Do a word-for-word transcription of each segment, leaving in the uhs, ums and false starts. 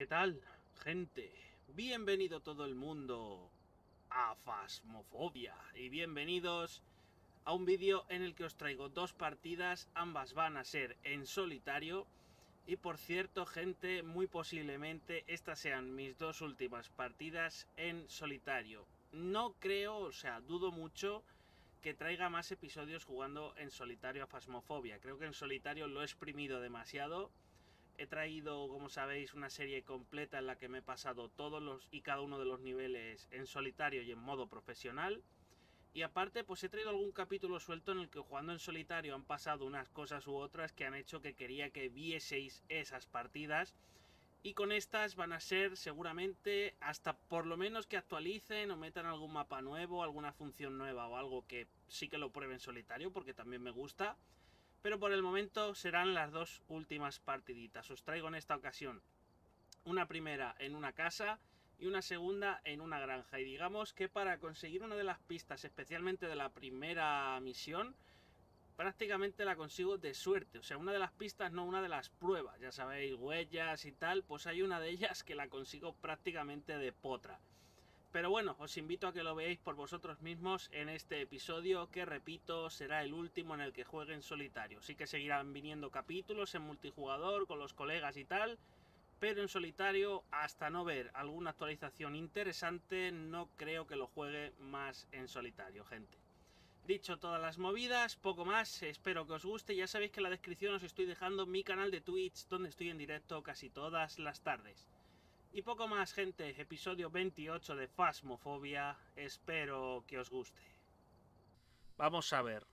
¿Qué tal, gente? Bienvenido todo el mundo a Phasmophobia y bienvenidos a un vídeo en el que os traigo dos partidas, ambas van a ser en solitario y por cierto, gente, muy posiblemente estas sean mis dos últimas partidas en solitario. No creo, o sea, dudo mucho que traiga más episodios jugando en solitario a Phasmophobia. Creo que en solitario lo he exprimido demasiado. He traído, como sabéis, una serie completa en la que me he pasado todos los y cada uno de los niveles en solitario y en modo profesional. Y aparte, pues he traído algún capítulo suelto en el que jugando en solitario han pasado unas cosas u otras que han hecho que quería que vieseis esas partidas. Y con estas van a ser seguramente hasta por lo menos que actualicen o metan algún mapa nuevo, alguna función nueva o algo que sí que lo pruebe en solitario porque también me gusta. Pero por el momento serán las dos últimas partiditas. Os traigo en esta ocasión una primera en una casa y una segunda en una granja. Y digamos que para conseguir una de las pistas, especialmente de la primera misión, prácticamente la consigo de suerte. O sea, una de las pistas, no una de las pruebas. Ya sabéis, huellas y tal, pues hay una de ellas que la consigo prácticamente de potra. Pero bueno, os invito a que lo veáis por vosotros mismos en este episodio, que repito, será el último en el que juegue en solitario. Sí que seguirán viniendo capítulos en multijugador con los colegas y tal, pero en solitario, hasta no ver alguna actualización interesante, no creo que lo juegue más en solitario, gente. Dicho todas las movidas, poco más, espero que os guste. Ya sabéis que en la descripción os estoy dejando mi canal de Twitch, donde estoy en directo casi todas las tardes. Y poco más, gente, episodio veintiocho de Phasmophobia, espero que os guste. Vamos a ver.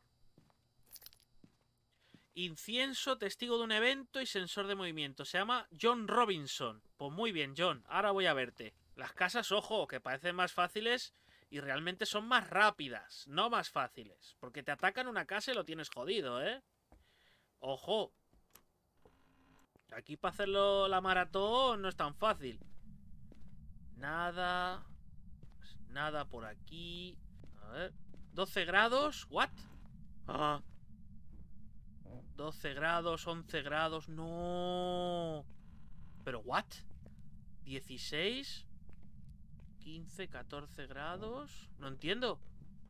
Incienso, testigo de un evento y sensor de movimiento. Se llama John Robinson. Pues muy bien, John, ahora voy a verte. Las casas, ojo, que parecen más fáciles y realmente son más rápidas, no más fáciles. Porque te atacan una casa y lo tienes jodido, ¿eh? Ojo. Aquí para hacerlo la maratón no es tan fácil. Nada. Nada por aquí. A ver. doce grados. ¿What? Ah. doce grados, once grados. No. ¿Pero what? dieciséis. quince, catorce grados. No entiendo.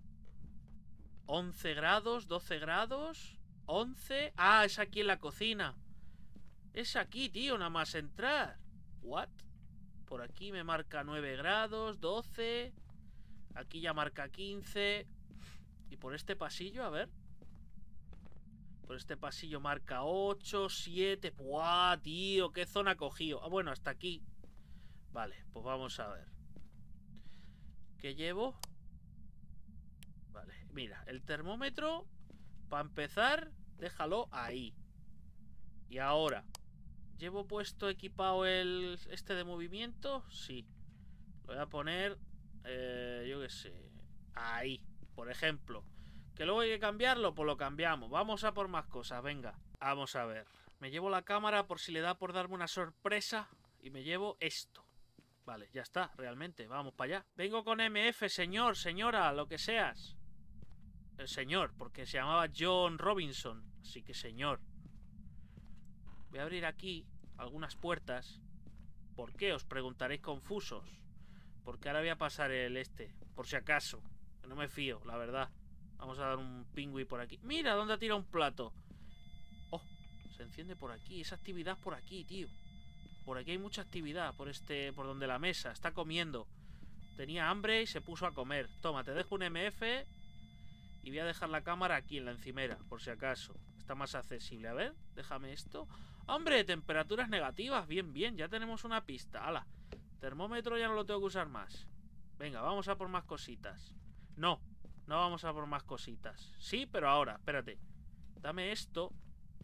once grados, doce grados. once. Ah, es aquí en la cocina. Es aquí, tío, nada más entrar. What? Por aquí me marca nueve grados, doce. Aquí ya marca quince. Y por este pasillo, a ver. Por este pasillo marca ocho, siete. ¡Buah, tío! ¿Qué zona ha cogido? Ah, bueno, hasta aquí. Vale, pues vamos a ver. ¿Qué llevo? Vale, mira, el termómetro, para empezar, déjalo ahí. Y ahora, ¿llevo puesto equipado el este de movimiento? Sí. Lo voy a poner, eh, yo qué sé, ahí, por ejemplo. ¿Que luego hay que cambiarlo? Pues lo cambiamos. Vamos a por más cosas, venga. Vamos a ver. Me llevo la cámara por si le da por darme una sorpresa. Y me llevo esto. Vale, ya está, realmente. Vamos para allá. Vengo con M F, señor, señora, lo que seas. El señor, porque se llamaba John Robinson. Así que señor. Voy a abrir aquí algunas puertas. ¿Por qué? Os preguntaréis confusos. Porque ahora voy a pasar el este, por si acaso. Que no me fío, la verdad. Vamos a dar un pingüi por aquí. ¡Mira dónde ha tirado un plato! ¡Oh! Se enciende por aquí. Esa actividad por aquí, tío. Por aquí hay mucha actividad. Por este, por donde la mesa. Está comiendo. Tenía hambre y se puso a comer. Toma, te dejo un M F. Y voy a dejar la cámara aquí en la encimera, por si acaso. Está más accesible. A ver, déjame esto. ¡Hombre! Temperaturas negativas. Bien, bien. Ya tenemos una pista. ¡Hala! Termómetro ya no lo tengo que usar más. Venga, vamos a por más cositas. No, no vamos a por más cositas. Sí, pero ahora, espérate. Dame esto.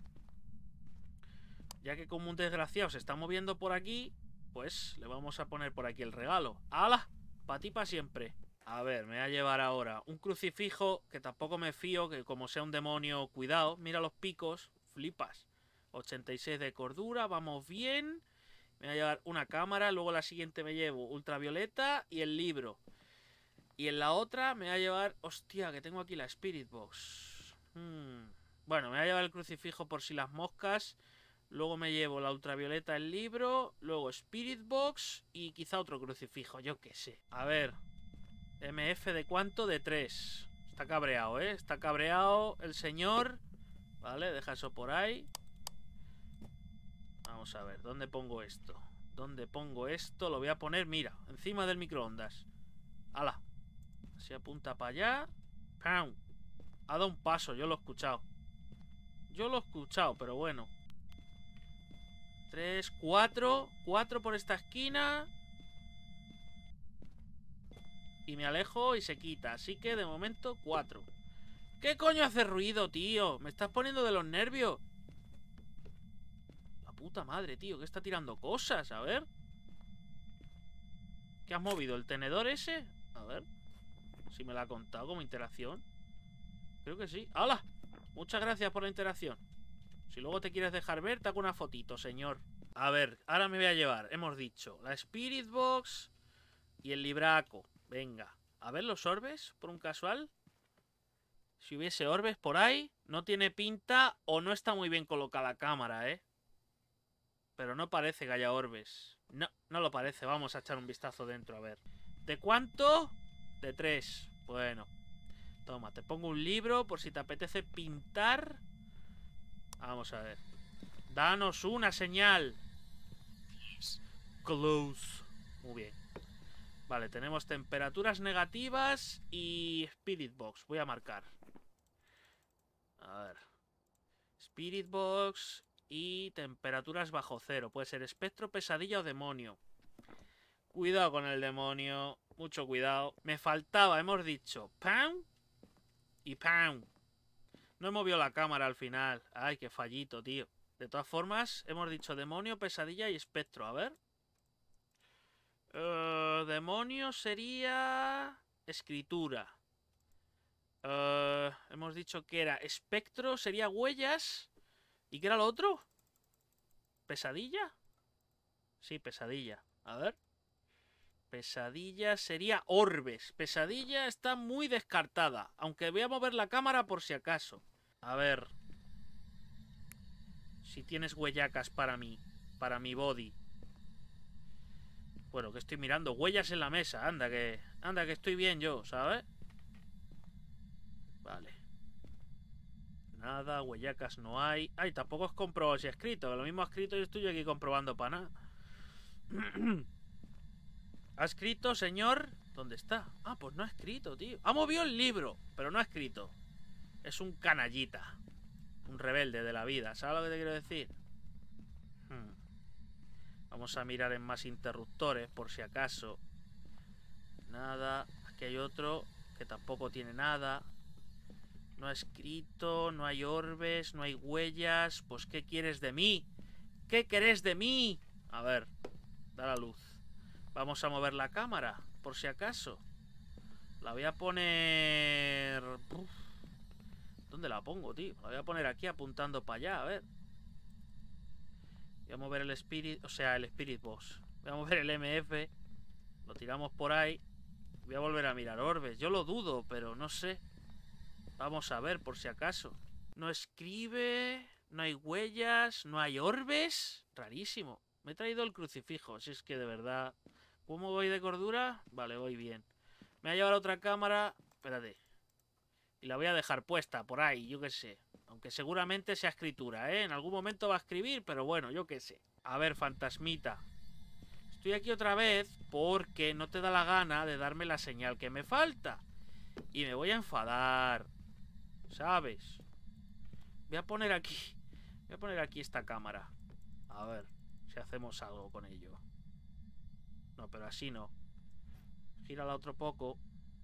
Ya que como un desgraciado se está moviendo por aquí, pues le vamos a poner por aquí el regalo. ¡Hala! Para ti, para siempre. A ver, me voy a llevar ahora un crucifijo, que tampoco me fío, que como sea un demonio, cuidado. Mira los picos, flipas. ochenta y seis de cordura, vamos bien. Me voy a llevar una cámara, luego la siguiente me llevo ultravioleta y el libro. Y en la otra me voy a llevar... Hostia, que tengo aquí la Spirit Box. Hmm. Bueno, me voy a llevar el crucifijo por si las moscas. Luego me llevo la ultravioleta, el libro. Luego Spirit Box. Y quizá otro crucifijo, yo qué sé. A ver. M F de cuánto, de tres. Está cabreado, ¿eh? Está cabreado el señor. Vale, deja eso por ahí. Vamos a ver, ¿dónde pongo esto? ¿Dónde pongo esto? Lo voy a poner, mira, encima del microondas. ¡Hala! Así apunta para allá. ¡Pam! Ha dado un paso, yo lo he escuchado. Yo lo he escuchado, pero bueno. Tres, cuatro. Cuatro por esta esquina. Y me alejo y se quita. Así que de momento, cuatro. ¿Qué coño hace ruido, tío? Me estás poniendo de los nervios. La puta madre, tío, que está tirando cosas. A ver. ¿Qué has movido? ¿El tenedor ese? A ver. Si me la ha contado como interacción. Creo que sí. ¡Hala! Muchas gracias por la interacción. Si luego te quieres dejar ver, te hago una fotito, señor. A ver, ahora me voy a llevar, hemos dicho, la Spirit Box y el libraco. Venga, a ver los orbes, por un casual. Si hubiese orbes por ahí, no tiene pinta o no está muy bien colocada la cámara, ¿eh? Pero no parece que haya orbes. No, no lo parece. Vamos a echar un vistazo dentro, a ver. ¿De cuánto? De tres. Bueno. Toma, te pongo un libro por si te apetece pintar. Vamos a ver. Danos una señal. Close. Muy bien. Vale, tenemos temperaturas negativas y Spirit Box. Voy a marcar. A ver. Spirit Box y temperaturas bajo cero. Puede ser espectro, pesadilla o demonio. Cuidado con el demonio. Mucho cuidado. Me faltaba, hemos dicho, ¡pam! Y ¡pam! No he movido la cámara al final. Ay, qué fallito, tío. De todas formas, hemos dicho demonio, pesadilla y espectro. A ver. Uh, demonio sería... escritura. Uh, hemos dicho que era espectro, sería huellas. ¿Y qué era lo otro? ¿Pesadilla? Sí, pesadilla. A ver. Pesadilla sería orbes. Pesadilla está muy descartada. Aunque voy a mover la cámara por si acaso. A ver. Si tienes huellacas para mí. Para mi body. Bueno, que estoy mirando. Huellas en la mesa. Anda que... Anda que estoy bien yo, ¿sabes? Vale. Nada, huellacas no hay. Ay, tampoco has comprobado si ha escrito. Lo mismo ha escrito y estoy aquí comprobando para nada. ¿Ha escrito, señor? ¿Dónde está? Ah, pues no ha escrito, tío. Ha movido el libro, pero no ha escrito. Es un canallita. Un rebelde de la vida. ¿Sabes lo que te quiero decir? Hmm. Vamos a mirar en más interruptores, por si acaso. Nada. Aquí hay otro que tampoco tiene nada. No ha escrito, no hay orbes, no hay huellas. Pues, ¿qué quieres de mí? ¿Qué querés de mí? A ver, da la luz. Vamos a mover la cámara, por si acaso. La voy a poner... Uf. ¿Dónde la pongo, tío? La voy a poner aquí apuntando para allá, a ver. Voy a mover el Spirit... O sea, el Spirit Box. Voy a mover el M F. Lo tiramos por ahí. Voy a volver a mirar orbes. Yo lo dudo, pero no sé. Vamos a ver, por si acaso. No escribe... No hay huellas... No hay orbes... Rarísimo. Me he traído el crucifijo. Si es que de verdad... ¿Cómo voy de cordura? Vale, voy bien. Me voy a llevar otra cámara. Espérate. Y la voy a dejar puesta por ahí, yo qué sé. Aunque seguramente sea escritura, ¿eh? En algún momento va a escribir, pero bueno, yo qué sé. A ver, fantasmita. Estoy aquí otra vez porque no te da la gana de darme la señal que me falta. Y me voy a enfadar. ¿Sabes? Voy a poner aquí... Voy a poner aquí esta cámara. A ver si hacemos algo con ello. No, pero así no. Gírala otro poco.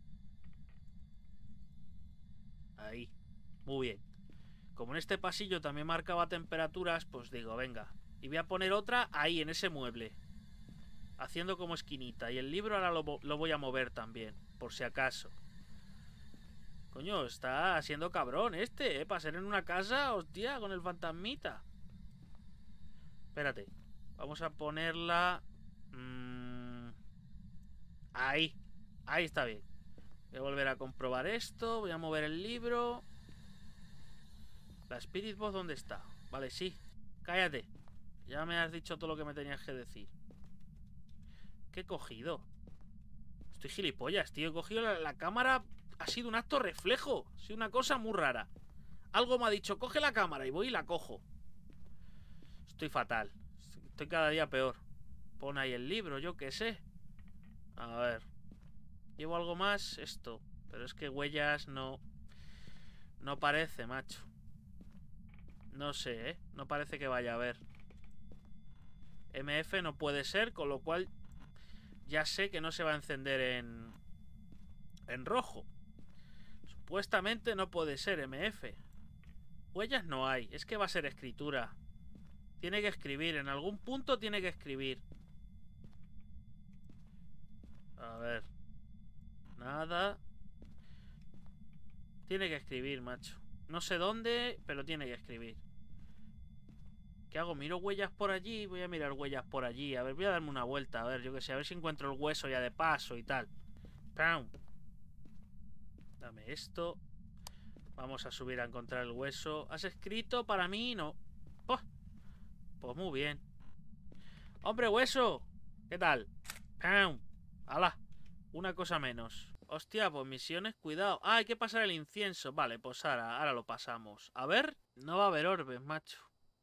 Ahí. Muy bien. Como en este pasillo también marcaba temperaturas, pues digo, venga. Y voy a poner otra ahí, en ese mueble. Haciendo como esquinita. Y el libro ahora lo, lo voy a mover también, por si acaso. Coño, está siendo cabrón este, ¿eh? Para ser en una casa, hostia, con el fantasmita. Espérate. Vamos a ponerla... Mmm... Ahí, ahí está bien. Voy a volver a comprobar esto. Voy a mover el libro. La Spirit Box, ¿dónde está? Vale, sí. Cállate. Ya me has dicho todo lo que me tenías que decir. ¿Qué he cogido? Estoy gilipollas, tío. He cogido la, la cámara. Ha sido un acto reflejo. Ha sido una cosa muy rara. Algo me ha dicho, coge la cámara, y voy y la cojo. Estoy fatal. Estoy cada día peor. Pon ahí el libro, yo qué sé. A ver. ¿Llevo algo más? Esto. Pero es que huellas no... No parece, macho. No sé, ¿eh? No parece que vaya a haber. M F no puede ser, con lo cual ya sé que no se va a encender en... En rojo. Supuestamente no puede ser M F. Huellas no hay. Es que va a ser escritura. Tiene que escribir. En algún punto tiene que escribir. A ver. Nada. Tiene que escribir, macho. No sé dónde, pero tiene que escribir. ¿Qué hago? ¿Miro huellas por allí? Voy a mirar huellas por allí. A ver, voy a darme una vuelta. A ver, yo que sé. A ver si encuentro el hueso ya de paso y tal. ¡Pam! Dame esto. Vamos a subir a encontrar el hueso. ¿Has escrito para mí? No. Oh, pues muy bien. ¡Hombre, hueso! ¿Qué tal? ¡Pam! ¡Hala! Una cosa menos. Hostia, pues misiones, cuidado. Ah, hay que pasar el incienso. Vale, pues ahora, ahora lo pasamos. A ver, no va a haber orbes, macho.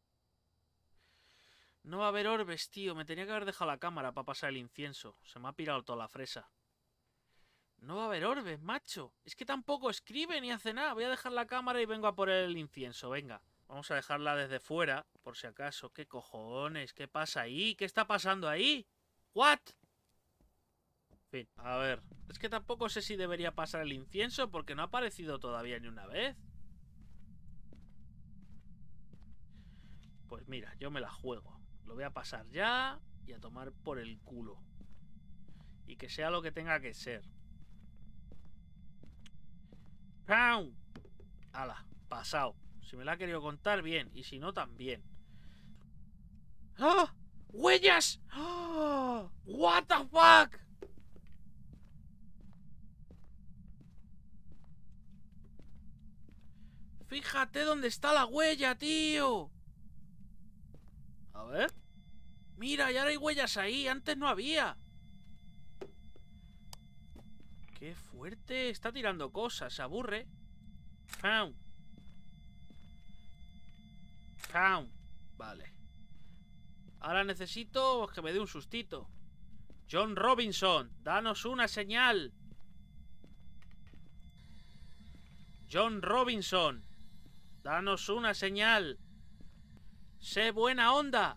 No va a haber orbes, tío. Me tenía que haber dejado la cámara para pasar el incienso. Se me ha pirado toda la fresa. No va a haber orbes, macho. Es que tampoco escribe ni hace nada. Voy a dejar la cámara y vengo a por el incienso. Venga. Vamos a dejarla desde fuera, por si acaso. ¿Qué cojones? ¿Qué pasa ahí? ¿Qué está pasando ahí? ¿What? En fin, a ver. Es que tampoco sé si debería pasar el incienso porque no ha aparecido todavía ni una vez. Pues mira, yo me la juego. Lo voy a pasar ya y a tomar por el culo. Y que sea lo que tenga que ser. ¡Pam! ¡Hala! Pasado. Si me la ha querido contar, bien. Y si no, también. ¡Ah! ¡Huellas! ¡Ah! ¡What the fuck! Fíjate dónde está la huella, tío. A ver. Mira, ya hay huellas ahí. Antes no había. Qué fuerte. Está tirando cosas. Se aburre. ¡Pam! ¡Pam! Vale. Ahora necesito que me dé un sustito. John Robinson, danos una señal. John Robinson, danos una señal. Sé buena onda.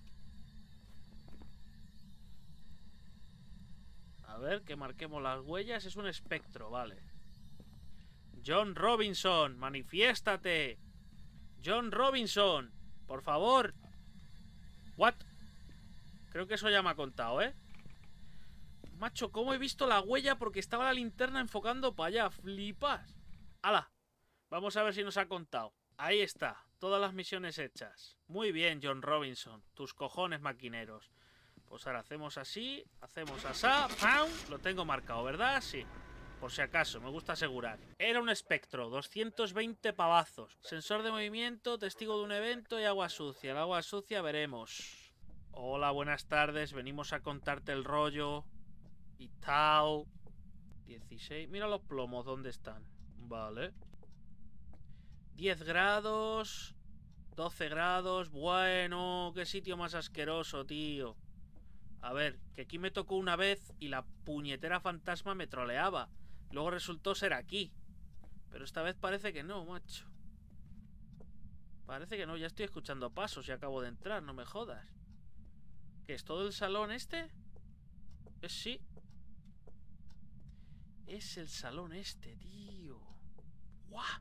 A ver, que marquemos las huellas. Es un espectro, vale. John Robinson, manifiéstate. John Robinson, por favor. What? Creo que eso ya me ha contado, ¿eh? Macho, ¿cómo he visto la huella? Porque estaba la linterna enfocando para allá. Flipas. ¡Hala! Vamos a ver si nos ha contado. Ahí está. Todas las misiones hechas. Muy bien, John Robinson. Tus cojones maquineros. Pues ahora hacemos así. Hacemos asá. ¡Pam! Lo tengo marcado, ¿verdad? Sí. Por si acaso, me gusta asegurar. Era un espectro. doscientos veinte pavazos. Sensor de movimiento, testigo de un evento y agua sucia. El agua sucia veremos. Hola, buenas tardes. Venimos a contarte el rollo. Y tal. dieciséis. Mira los plomos, ¿dónde están? Vale. diez grados. doce grados. Bueno, qué sitio más asqueroso, tío. A ver, que aquí me tocó una vez y la puñetera fantasma me troleaba. Luego resultó ser aquí. Pero esta vez parece que no, macho. Parece que no, ya estoy escuchando pasos y acabo de entrar, no me jodas. ¿Qué es todo el salón este? Es sí. Es el salón este, tío. ¡Guau!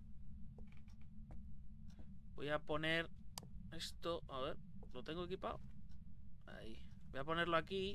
Voy a poner esto. A ver, ¿lo tengo equipado? Ahí. Voy a ponerlo aquí.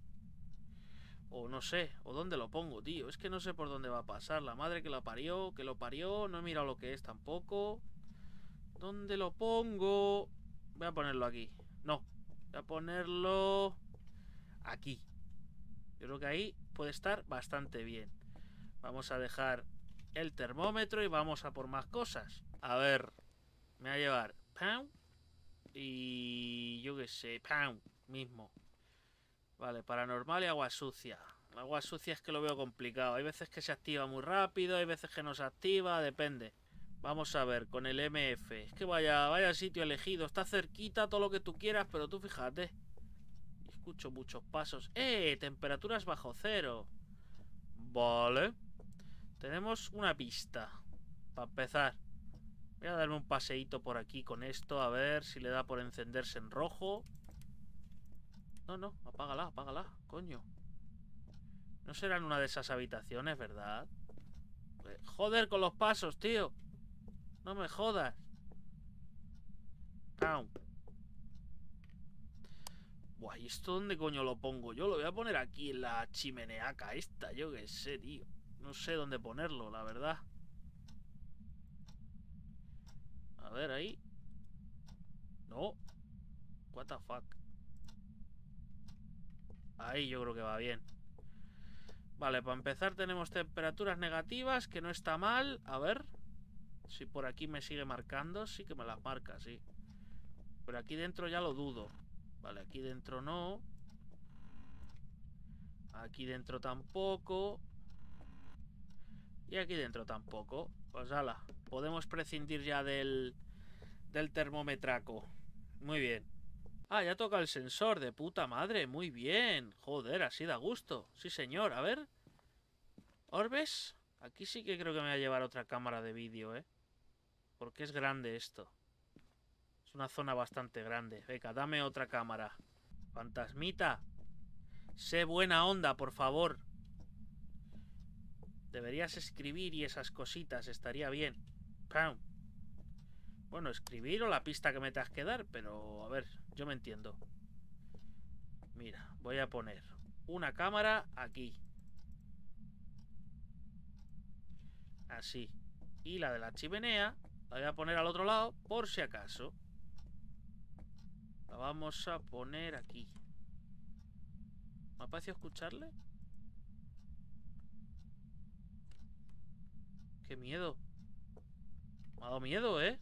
O no sé, o dónde lo pongo, tío. Es que no sé por dónde va a pasar. La madre que lo parió, que lo parió. No he mirado lo que es tampoco. ¿Dónde lo pongo? Voy a ponerlo aquí. No, voy a ponerlo aquí. Yo creo que ahí puede estar bastante bien. Vamos a dejar el termómetro y vamos a por más cosas. A ver, me va a llevar. ¡Pam! Y yo qué sé, ¡pam! Mismo. Vale, paranormal y agua sucia. Agua sucia es que lo veo complicado. Hay veces que se activa muy rápido, hay veces que no se activa, depende. Vamos a ver, con el M F. Es que vaya, vaya sitio elegido. Está cerquita, todo lo que tú quieras, pero tú fíjate. Escucho muchos pasos. ¡Eh! Temperaturas bajo cero. Vale. Tenemos una pista. Para empezar. Voy a darme un paseíto por aquí con esto. A ver si le da por encenderse en rojo. No, no. Apágala, apágala. Coño. No será en una de esas habitaciones, ¿verdad? Joder con los pasos, tío. No me jodas. ¡Pam! Buah, ¿y esto dónde coño lo pongo? Yo lo voy a poner aquí en la chimeneaca esta. Yo qué sé, tío. No sé dónde ponerlo, la verdad. A ver, ahí. No. What the fuck. Ahí yo creo que va bien. Vale, para empezar tenemos temperaturas negativas, que no está mal. A ver si por aquí me sigue marcando. Sí que me las marca, sí. Pero aquí dentro ya lo dudo. Vale, aquí dentro no. Aquí dentro tampoco. Y aquí dentro tampoco. Pues ala, podemos prescindir ya del, del termometraco. Muy bien. Ah, ya toca el sensor, de puta madre. Muy bien. Joder, así da gusto. Sí, señor. A ver. ¿Orbes? Aquí sí que creo que me voy a llevar otra cámara de vídeo, ¿eh? Porque es grande esto. Es una zona bastante grande. Venga, dame otra cámara. Fantasmita. Sé buena onda, por favor. Deberías escribir y esas cositas. Estaría bien. ¡Pam! Bueno, escribir o la pista que me tengas que dar, pero a ver, yo me entiendo. Mira, voy a poner una cámara aquí. Así. Y la de la chimenea la voy a poner al otro lado por si acaso. La vamos a poner aquí. ¿Me ha parecido escucharle? ¡Qué miedo! Me ha dado miedo, ¿eh?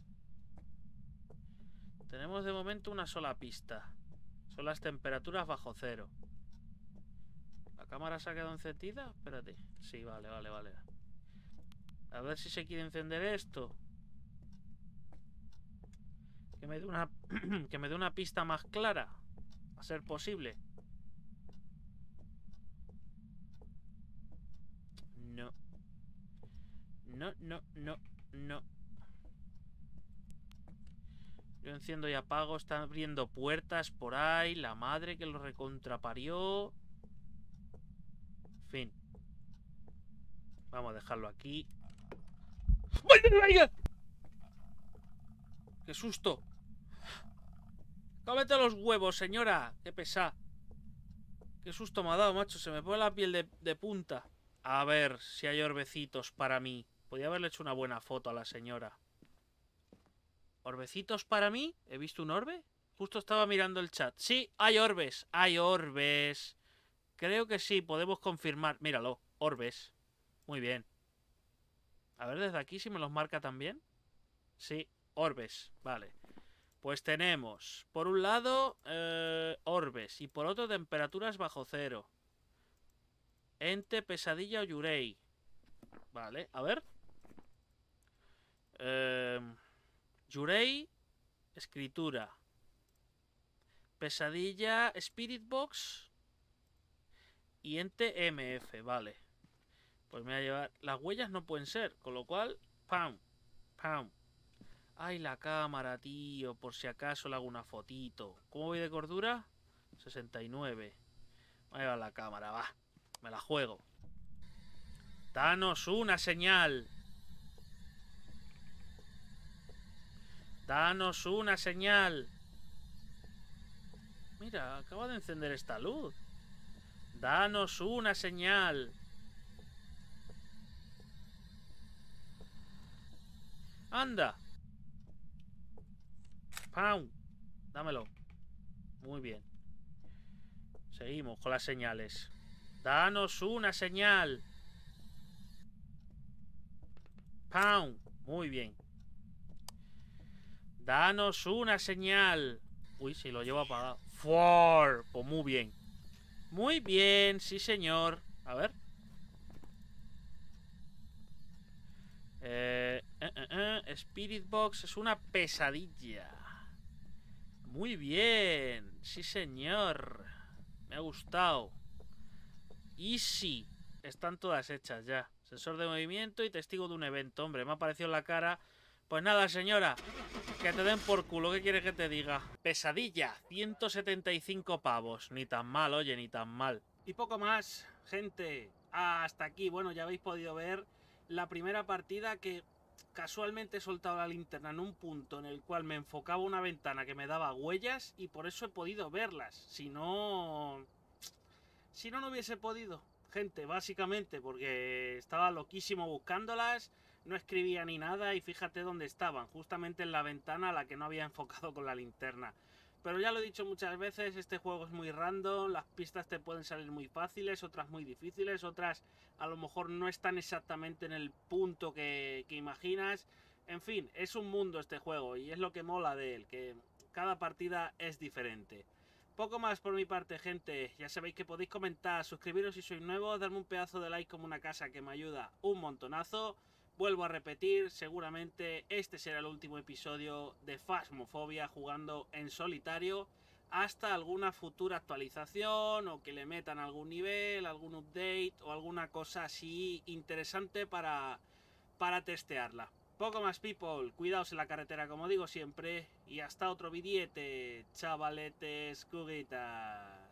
Tenemos de momento una sola pista. Son las temperaturas bajo cero. ¿La cámara se ha quedado encendida? Espérate. Sí, vale, vale, vale. A ver si se quiere encender esto. Que me dé una, que me dé una pista más clara. A ser posible. No. No, no, no, no. Yo enciendo y apago. Están abriendo puertas por ahí. La madre que lo recontraparió. Fin. Vamos a dejarlo aquí. ¡Vaya, vaya! ¡Qué susto! ¡Cómete los huevos, señora! ¡Qué pesá! ¡Qué susto me ha dado, macho! Se me pone la piel de, de punta. A ver si hay orbecitos para mí. Podría haberle hecho una buena foto a la señora. ¿Orbecitos para mí? ¿He visto un orbe? Justo estaba mirando el chat. Sí, hay orbes. Hay orbes. Creo que sí, podemos confirmar. Míralo, orbes. Muy bien. A ver desde aquí si me los marca también. Sí, orbes. Vale. Pues tenemos, por un lado, eh, orbes. Y por otro, temperaturas bajo cero. Ente, pesadilla o Yurei. Vale, a ver. Eh, Yurei, escritura. Pesadilla, Spirit Box. Y ente M F, vale. Pues me voy a llevar... Las huellas no pueden ser, con lo cual... ¡Pam! ¡Pam! ¡Ay, la cámara, tío! Por si acaso le hago una fotito. ¿Cómo voy de cordura? sesenta y nueve. Voy a llevar la cámara, va. Me la juego. Danos una señal. Danos una señal. Mira, acaba de encender esta luz. Danos una señal. Anda. ¡Pam! Dámelo. Muy bien. Seguimos con las señales. Danos una señal. ¡Pam! Muy bien. Danos una señal. Uy, si lo llevo apagado. ¡For! Pues muy bien. Muy bien, sí señor. A ver. Eh, eh, eh, eh. Spirit Box es una pesadilla. Muy bien. Sí señor. Me ha gustado. Easy. Están todas hechas ya. Sensor de movimiento y testigo de un evento. Hombre, me ha aparecido en la cara. Pues nada, señora. Que te den por culo. ¿Qué quieres que te diga? Pesadilla. ciento setenta y cinco pavos. Ni tan mal, oye, ni tan mal. Y poco más, gente. Hasta aquí. Bueno, ya habéis podido ver la primera partida que casualmente he soltado la linterna en un punto en el cual me enfocaba una ventana que me daba huellas y por eso he podido verlas. Si no... Si no, no hubiese podido. Gente, básicamente, porque estaba loquísimo buscándolas, no escribía ni nada y fíjate dónde estaban, justamente en la ventana a la que no había enfocado con la linterna. Pero ya lo he dicho muchas veces, este juego es muy random, las pistas te pueden salir muy fáciles, otras muy difíciles, otras a lo mejor no están exactamente en el punto que, que imaginas. En fin, es un mundo este juego y es lo que mola de él, que cada partida es diferente. Poco más por mi parte, gente. Ya sabéis que podéis comentar, suscribiros si sois nuevos, darme un pedazo de like como una casa que me ayuda un montonazo. Vuelvo a repetir, seguramente este será el último episodio de Phasmophobia jugando en solitario hasta alguna futura actualización o que le metan algún nivel, algún update o alguna cosa así interesante para, para testearla. Poco más, people, cuidaos en la carretera como digo siempre y hasta otro vidiete, chavaletes, cuguitas.